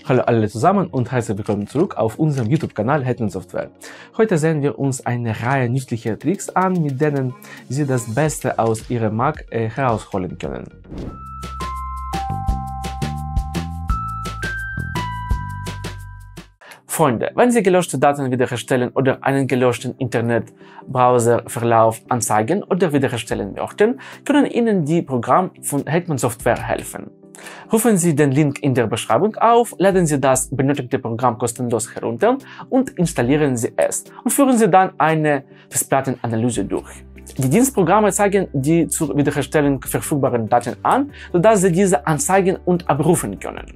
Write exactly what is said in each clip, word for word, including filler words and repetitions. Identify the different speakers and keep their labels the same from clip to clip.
Speaker 1: Hallo alle zusammen und herzlich willkommen zurück auf unserem YouTube-Kanal Hetman Software. Heute sehen wir uns eine Reihe nützlicher Tricks an, mit denen Sie das Beste aus Ihrem Mac äh, herausholen können. Freunde, wenn Sie gelöschte Daten wiederherstellen oder einen gelöschten Internet-Browser-Verlauf anzeigen oder wiederherstellen möchten, können Ihnen die Programme von Hetman Software helfen. Rufen Sie den Link in der Beschreibung auf, laden Sie das benötigte Programm kostenlos herunter und installieren Sie es und führen Sie dann eine Festplattenanalyse durch. Die Dienstprogramme zeigen die zur Wiederherstellung verfügbaren Daten an, sodass Sie diese anzeigen und abrufen können.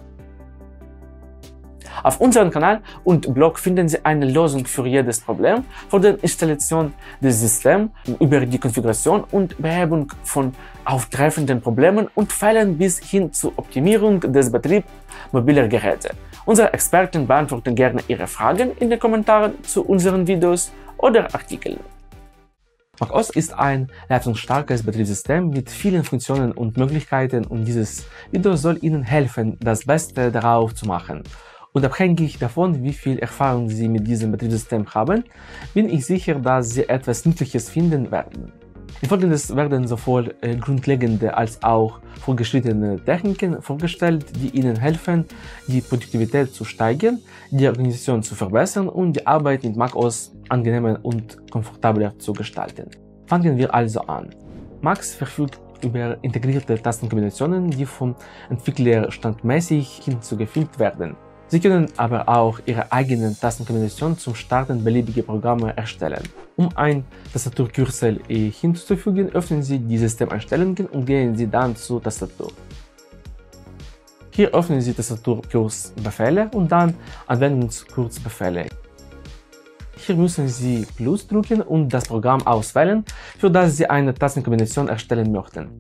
Speaker 1: Auf unserem Kanal und Blog finden Sie eine Lösung für jedes Problem, von der Installation des Systems über die Konfiguration und Behebung von auftreffenden Problemen und Fällen bis hin zur Optimierung des Betriebs mobiler Geräte. Unsere Experten beantworten gerne Ihre Fragen in den Kommentaren zu unseren Videos oder Artikeln. macOS ist ein leistungsstarkes Betriebssystem mit vielen Funktionen und Möglichkeiten und dieses Video soll Ihnen helfen, das Beste darauf zu machen. Und abhängig davon, wie viel Erfahrung Sie mit diesem Betriebssystem haben, bin ich sicher, dass Sie etwas Nützliches finden werden. In Folgendes werden sowohl äh, grundlegende als auch fortgeschrittene Techniken vorgestellt, die Ihnen helfen, die Produktivität zu steigern, die Organisation zu verbessern und die Arbeit mit macOS angenehmer und komfortabler zu gestalten. Fangen wir also an. Mac verfügt über integrierte Tastenkombinationen, die vom Entwickler standardmäßig hinzugefügt werden. Sie können aber auch Ihre eigenen Tastenkombinationen zum Starten beliebiger Programme erstellen. Um ein Tastaturkürzel hinzuzufügen, öffnen Sie die Systemeinstellungen und gehen Sie dann zur Tastatur. Hier öffnen Sie Tastaturkurzbefehle und dann Anwendungskurzbefehle. Hier müssen Sie Plus drücken und das Programm auswählen, für das Sie eine Tastenkombination erstellen möchten.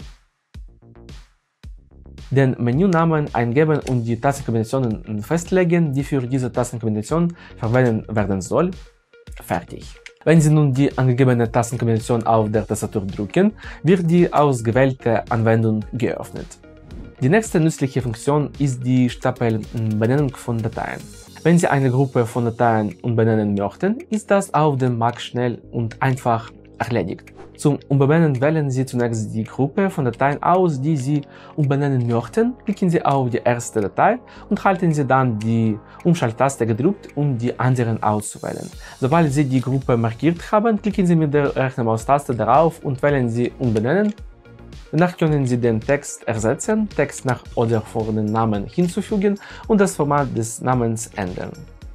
Speaker 1: Den Menünamen eingeben und die Tastenkombinationen festlegen, die für diese Tastenkombination verwendet werden soll. Fertig. Wenn Sie nun die angegebene Tastenkombination auf der Tastatur drücken, wird die ausgewählte Anwendung geöffnet. Die nächste nützliche Funktion ist die Stapelbenennung von Dateien. Wenn Sie eine Gruppe von Dateien umbenennen möchten, ist das auf dem Mac schnell und einfach erledigt. Zum Umbenennen wählen Sie zunächst die Gruppe von Dateien aus, die Sie umbenennen möchten. Klicken Sie auf die erste Datei und halten Sie dann die Umschalttaste gedrückt, um die anderen auszuwählen. Sobald Sie die Gruppe markiert haben, klicken Sie mit der rechten Maustaste darauf und wählen Sie Umbenennen. Danach können Sie den Text ersetzen, Text nach oder vor den Namen hinzufügen und das Format des Namens ändern.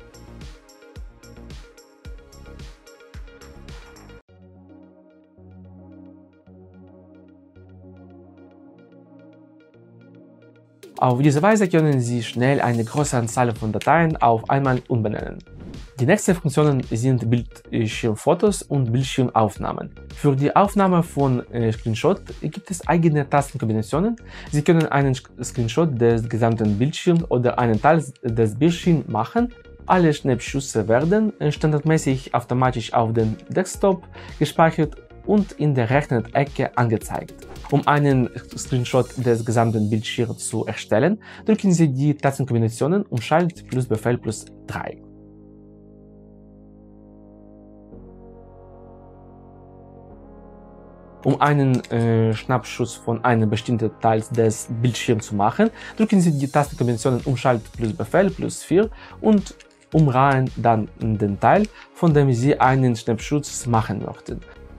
Speaker 1: Auf diese Weise können Sie schnell eine große Anzahl von Dateien auf einmal umbenennen. Die nächsten Funktionen sind Bildschirmfotos und Bildschirmaufnahmen. Für die Aufnahme von äh, Screenshot gibt es eigene Tastenkombinationen. Sie können einen Screenshot des gesamten Bildschirms oder einen Teil des Bildschirms machen. Alle Schnappschüsse werden standardmäßig automatisch auf dem Desktop gespeichert und in der rechten Ecke angezeigt. Um einen Screenshot des gesamten Bildschirms zu erstellen, drücken Sie die Tastenkombinationen Umschalt plus Befehl plus drei. Um einen äh, Schnappschuss von einem bestimmten Teil des Bildschirms zu machen, drücken Sie die Tastenkombinationen Umschalt plus Befehl plus vier und umreihen dann den Teil, von dem Sie einen Schnappschuss machen möchten.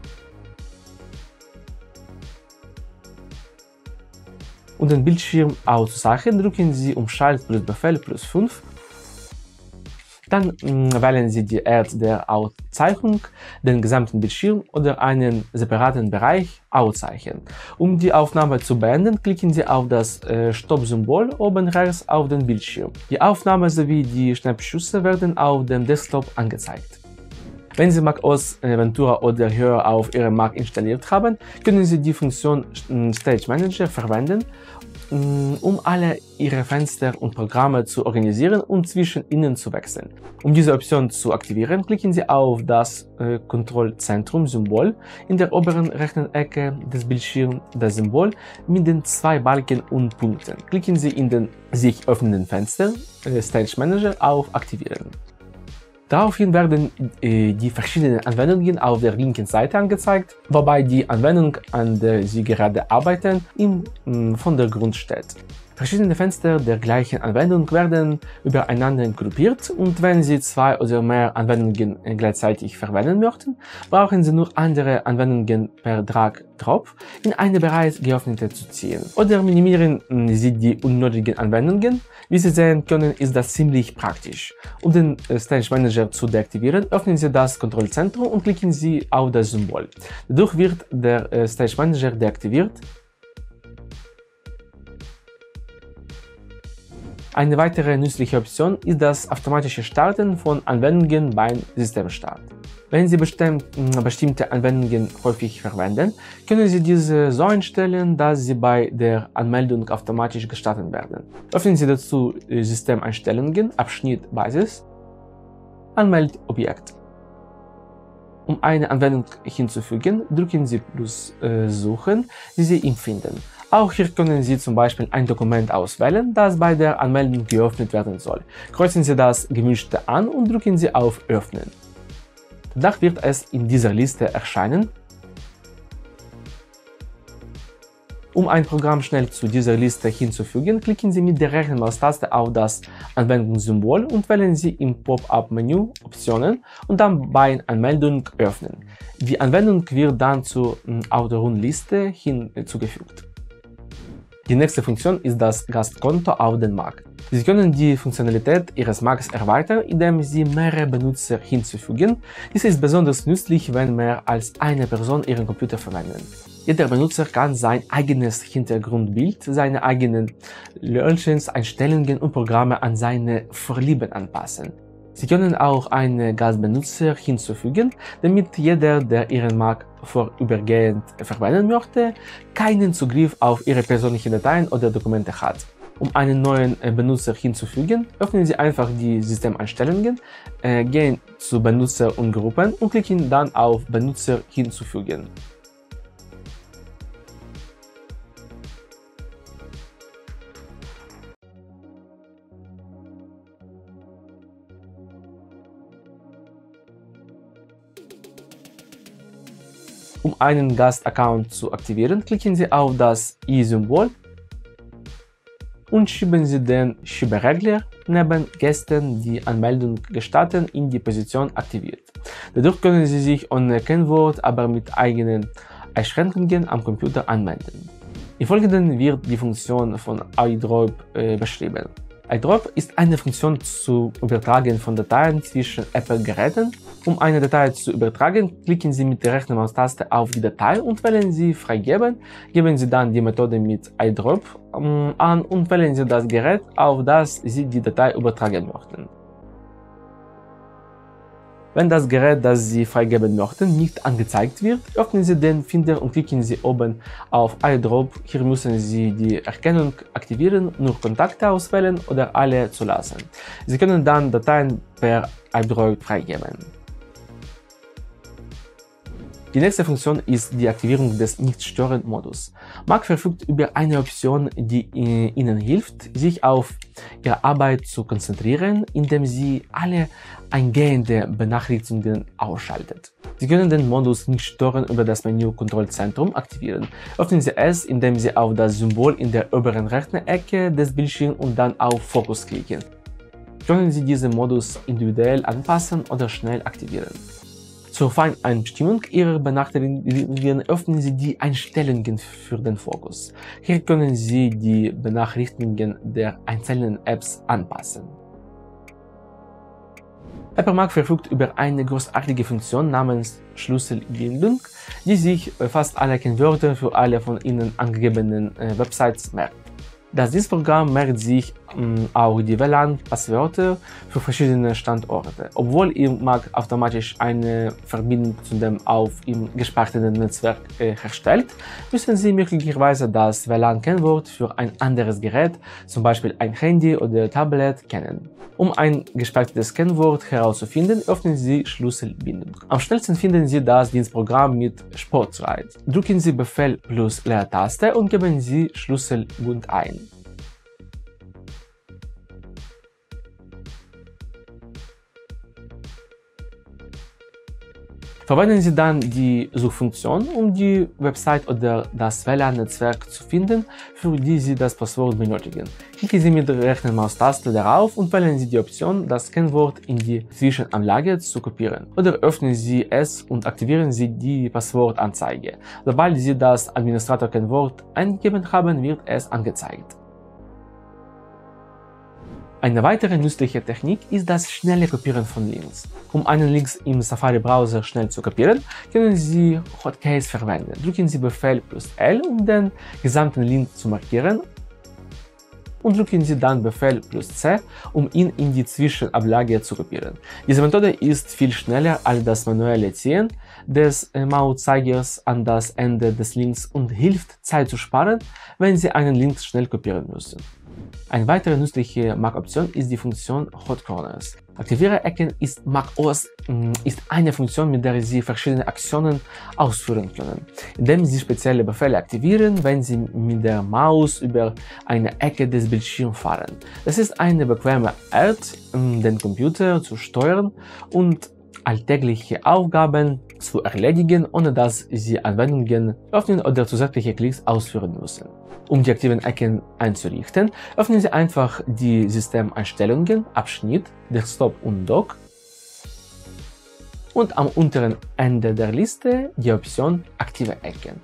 Speaker 1: Um den Bildschirm auszusagen, drücken Sie Umschalt plus Befehl plus fünf. Dann mh, wählen Sie die Art der Auszeichnung, den gesamten Bildschirm oder einen separaten Bereich auszeichnen. Um die Aufnahme zu beenden, klicken Sie auf das äh, Stopp-Symbol oben rechts auf den Bildschirm. Die Aufnahme sowie die Schnappschüsse werden auf dem Desktop angezeigt. Wenn Sie macOS Ventura oder höher auf Ihrem Mac installiert haben, können Sie die Funktion Stage Manager verwenden, um alle Ihre Fenster und Programme zu organisieren und zwischen ihnen zu wechseln. Um diese Option zu aktivieren, klicken Sie auf das äh, Kontrollzentrum-Symbol in der oberen rechten Ecke des Bildschirms, das Symbol mit den zwei Balken und Punkten. Klicken Sie in den sich öffnenden Fenster äh, Stage Manager auf Aktivieren. Daraufhin werden äh, die verschiedenen Anwendungen auf der linken Seite angezeigt, wobei die Anwendung, an der Sie gerade arbeiten, im äh, Vordergrund steht. Verschiedene Fenster der gleichen Anwendung werden übereinander gruppiert und wenn Sie zwei oder mehr Anwendungen gleichzeitig verwenden möchten, brauchen Sie nur andere Anwendungen per Drag-Drop in eine bereits geöffnete zu ziehen. Oder minimieren Sie die unnötigen Anwendungen. Wie Sie sehen können, ist das ziemlich praktisch. Um den Stage Manager zu deaktivieren, öffnen Sie das Kontrollzentrum und klicken Sie auf das Symbol. Dadurch wird der Stage Manager deaktiviert. Eine weitere nützliche Option ist das automatische Starten von Anwendungen beim Systemstart. Wenn Sie bestimmt, bestimmte Anwendungen häufig verwenden, können Sie diese so einstellen, dass sie bei der Anmeldung automatisch gestartet werden. Öffnen Sie dazu Systemeinstellungen, Abschnitt Basis, Anmeldobjekt. Um eine Anwendung hinzufügen, drücken Sie plus äh, Suchen, die Sie empfinden. Auch hier können Sie zum Beispiel ein Dokument auswählen, das bei der Anmeldung geöffnet werden soll. Kreuzen Sie das Gemischte an und drücken Sie auf Öffnen. Danach wird es in dieser Liste erscheinen. Um ein Programm schnell zu dieser Liste hinzufügen, klicken Sie mit der rechten Maustaste auf das Anwendungssymbol und wählen Sie im Pop-up-Menü Optionen und dann bei Anmeldung öffnen. Die Anwendung wird dann zur Autorun-Liste hinzugefügt. Die nächste Funktion ist das Gastkonto auf den Mac. Sie können die Funktionalität Ihres Macs erweitern, indem Sie mehrere Benutzer hinzufügen. Dies ist besonders nützlich, wenn mehr als eine Person Ihren Computer verwendet. Jeder Benutzer kann sein eigenes Hintergrundbild, seine eigenen Launchers, Einstellungen und Programme an seine Vorlieben anpassen. Sie können auch einen Gastbenutzer hinzufügen, damit jeder, der Ihren Mac vorübergehend verwenden möchte, keinen Zugriff auf Ihre persönlichen Dateien oder Dokumente hat. Um einen neuen Benutzer hinzufügen, öffnen Sie einfach die Systemeinstellungen, äh, gehen zu Benutzer und Gruppen und klicken dann auf Benutzer hinzufügen. Um einen Gast-Account zu aktivieren, klicken Sie auf das i-Symbol und schieben Sie den Schieberegler neben Gästen, die Anmeldung gestatten, in die Position aktiviert. Dadurch können Sie sich ohne Kennwort, aber mit eigenen Einschränkungen am Computer anmelden. Im Folgenden wird die Funktion von iDrop äh, beschrieben. iDrop ist eine Funktion zum Übertragen von Dateien zwischen Apple-Geräten. Um eine Datei zu übertragen, klicken Sie mit der rechten Maustaste auf die Datei und wählen Sie Freigeben. Geben Sie dann die Methode mit iDrop ähm, an und wählen Sie das Gerät, auf das Sie die Datei übertragen möchten. Wenn das Gerät, das Sie freigeben möchten, nicht angezeigt wird, öffnen Sie den Finder und klicken Sie oben auf iDrop. Hier müssen Sie die Erkennung aktivieren, nur Kontakte auswählen oder alle zulassen. Sie können dann Dateien per iDrop freigeben. Die nächste Funktion ist die Aktivierung des Nicht-Stören-Modus. Mac verfügt über eine Option, die Ihnen hilft, sich auf Ihre Arbeit zu konzentrieren, indem Sie alle eingehende Benachrichtigungen ausschaltet. Sie können den Modus Nicht-Stören über das Menü Kontrollzentrum aktivieren. Öffnen Sie es, indem Sie auf das Symbol in der oberen rechten Ecke des Bildschirms und dann auf Fokus klicken. Können Sie diesen Modus individuell anpassen oder schnell aktivieren. Zur Feineinstimmung Ihrer Benachrichtigungen öffnen Sie die Einstellungen für den Fokus. Hier können Sie die Benachrichtigungen der einzelnen Apps anpassen. Apple Mac verfügt über eine großartige Funktion namens Schlüsselbindung, die sich fast alle Kennwörter für alle von Ihnen angegebenen Websites merkt. Das Dienstprogramm merkt sich mh, auch die W L A N-Passwörter für verschiedene Standorte. Obwohl ihr Mac automatisch eine Verbindung zu dem auf ihm gespeicherten Netzwerk äh, herstellt, müssen Sie möglicherweise das W L A N-Kennwort für ein anderes Gerät, zum Beispiel ein Handy oder Tablet, kennen. Um ein gespeichertes Kennwort herauszufinden, öffnen Sie Schlüsselbindung. Am schnellsten finden Sie das Dienstprogramm mit Sportzeit. Drücken Sie Befehl plus Leertaste und geben Sie Schlüsselbund ein. Verwenden Sie dann die Suchfunktion, um die Website oder das W L A N-Netzwerk zu finden, für die Sie das Passwort benötigen. Klicken Sie mit der rechten Maustaste darauf und wählen Sie die Option, das Kennwort in die Zwischenanlage zu kopieren. Oder öffnen Sie es und aktivieren Sie die Passwortanzeige. Sobald Sie das Administrator-Kennwort eingegeben haben, wird es angezeigt. Eine weitere nützliche Technik ist das schnelle Kopieren von Links. Um einen Link im Safari-Browser schnell zu kopieren, können Sie Hotkeys verwenden. Drücken Sie Befehl plus L, um den gesamten Link zu markieren, und drücken Sie dann Befehl plus C, um ihn in die Zwischenablage zu kopieren. Diese Methode ist viel schneller als das manuelle Ziehen des Mauszeigers an das Ende des Links und hilft, Zeit zu sparen, wenn Sie einen Link schnell kopieren müssen. Eine weitere nützliche Mac-Option ist die Funktion Hot Corners. Aktiviere Ecken ist macOS ist eine Funktion, mit der Sie verschiedene Aktionen ausführen können, indem Sie spezielle Befehle aktivieren, wenn Sie mit der Maus über eine Ecke des Bildschirms fahren. Das ist eine bequeme Art, den Computer zu steuern und alltägliche Aufgaben zu erledigen, ohne dass Sie Anwendungen öffnen oder zusätzliche Klicks ausführen müssen. Um die aktiven Ecken einzurichten, öffnen Sie einfach die Systemeinstellungen, Abschnitt, Desktop und Dock und am unteren Ende der Liste die Option Aktive Ecken.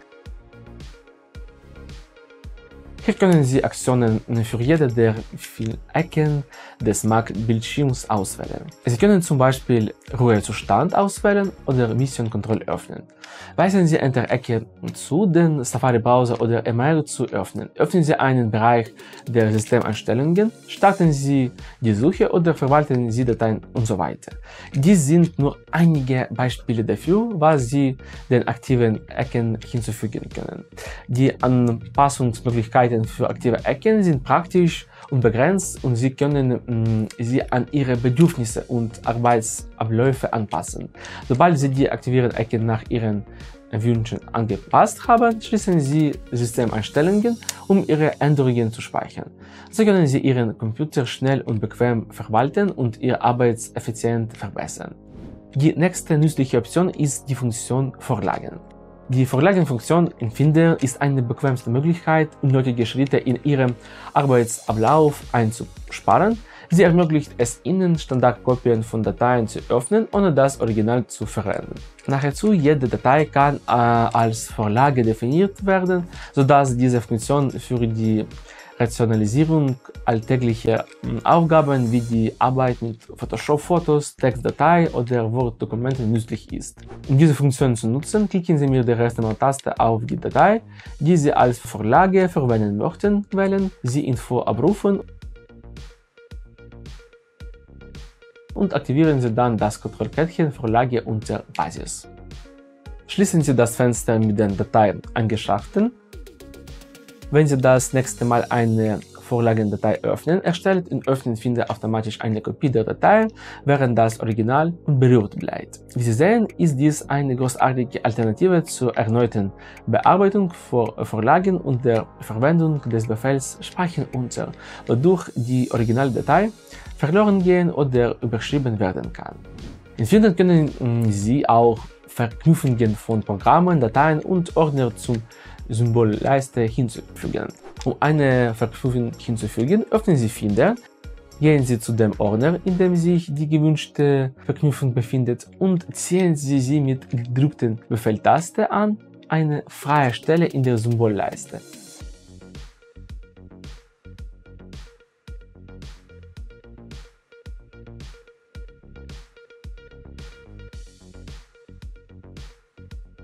Speaker 1: Hier können Sie Aktionen für jede der vielen Ecken des Mac-Bildschirms auswählen. Sie können zum Beispiel Ruhezustand auswählen oder Mission Control öffnen. Weisen Sie Enter-Ecke zu, den Safari-Browser oder E-Mail zu öffnen. Öffnen Sie einen Bereich der Systemeinstellungen, starten Sie die Suche oder verwalten Sie Dateien und so weiter. Dies sind nur einige Beispiele dafür, was Sie den aktiven Ecken hinzufügen können. Die Anpassungsmöglichkeiten für aktive Ecken sind praktisch und begrenzt und Sie können mh, sie an Ihre Bedürfnisse und Arbeitsabläufe anpassen. Sobald Sie die aktivierten Ecken nach Ihren Wünschen angepasst haben, schließen Sie Systemeinstellungen, um Ihre Änderungen zu speichern. So können Sie Ihren Computer schnell und bequem verwalten und Ihre Arbeitseffizienz verbessern. Die nächste nützliche Option ist die Funktion Vorlagen. Die Vorlagenfunktion in Finder ist eine bequemste Möglichkeit, unnötige Schritte in Ihrem Arbeitsablauf einzusparen. Sie ermöglicht es Ihnen, Standardkopien von Dateien zu öffnen, ohne das Original zu verwenden. Nahezu jede Datei kann äh, als Vorlage definiert werden, sodass diese Funktion für die Rationalisierung alltäglicher Aufgaben wie die Arbeit mit Photoshop-Fotos, Textdatei oder Word-Dokumenten nützlich ist. Um diese Funktion zu nutzen, klicken Sie mit der rechten Maustaste auf die Datei, die Sie als Vorlage verwenden möchten, wählen Sie Info abrufen und aktivieren Sie dann das Kontrollkettchen Vorlage unter Basis. Schließen Sie das Fenster mit den Dateien angeschafften. Wenn Sie das nächste Mal eine Vorlagendatei öffnen, erstellt und öffnet Finder automatisch eine Kopie der Datei, während das Original unberührt bleibt. Wie Sie sehen, ist dies eine großartige Alternative zur erneuten Bearbeitung von Vorlagen und der Verwendung des Befehls Speichern unter, wodurch die Originaldatei verloren gehen oder überschrieben werden kann. In Finder können Sie auch Verknüpfungen von Programmen, Dateien und Ordner zum Symbolleiste hinzufügen. Um eine Verknüpfung hinzufügen, öffnen Sie Finder, gehen Sie zu dem Ordner, in dem sich die gewünschte Verknüpfung befindet, und ziehen Sie sie mit gedrückter Befehltaste an eine freie Stelle in der Symbolleiste.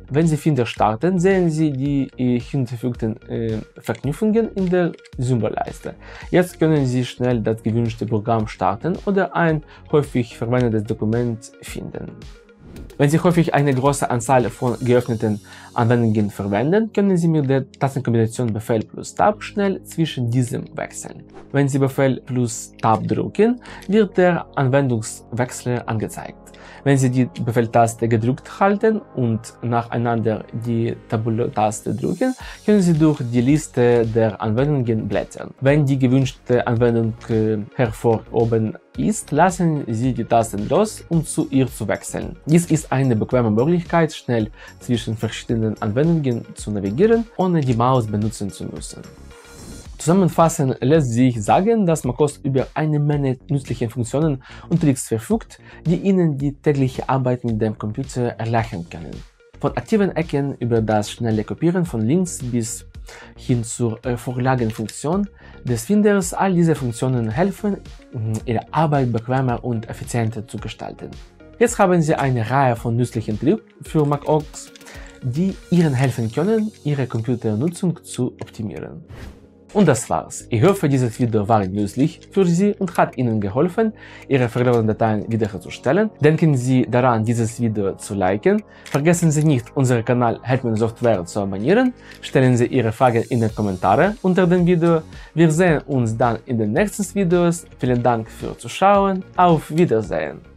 Speaker 1: Wenn Sie Finder starten, sehen Sie die äh, hinzugefügten äh, Verknüpfungen in der Symbolleiste. Jetzt können Sie schnell das gewünschte Programm starten oder ein häufig verwendetes Dokument finden. Wenn Sie häufig eine große Anzahl von geöffneten Anwendungen verwenden, können Sie mit der Tastenkombination Befehl plus Tab schnell zwischen diesem wechseln. Wenn Sie Befehl plus Tab drücken, wird der Anwendungswechsel angezeigt. Wenn Sie die Befehltaste gedrückt halten und nacheinander die Tabulatur-Taste drücken, können Sie durch die Liste der Anwendungen blättern. Wenn die gewünschte Anwendung äh, hervor oben ist, lassen Sie die Tasten los, um zu ihr zu wechseln. Dies ist eine bequeme Möglichkeit, schnell zwischen verschiedenen Anwendungen zu navigieren, ohne die Maus benutzen zu müssen. Zusammenfassend lässt sich sagen, dass macOS über eine Menge nützlicher Funktionen und Tricks verfügt, die Ihnen die tägliche Arbeit mit dem Computer erleichtern können. Von aktiven Ecken über das schnelle Kopieren von Links bis hin zur äh, Vorlagenfunktion des Finders, all diese Funktionen helfen, Ihre Arbeit bequemer und effizienter zu gestalten. Jetzt haben Sie eine Reihe von nützlichen Tricks für macOS, die Ihnen helfen können, Ihre Computernutzung zu optimieren. Und das war's. Ich hoffe, dieses Video war nützlich für Sie und hat Ihnen geholfen, Ihre verlorenen Dateien wiederherzustellen. Denken Sie daran, dieses Video zu liken. Vergessen Sie nicht, unseren Kanal Hetman Software zu abonnieren. Stellen Sie Ihre Fragen in den Kommentaren unter dem Video. Wir sehen uns dann in den nächsten Videos. Vielen Dank fürs Zuschauen. Auf Wiedersehen.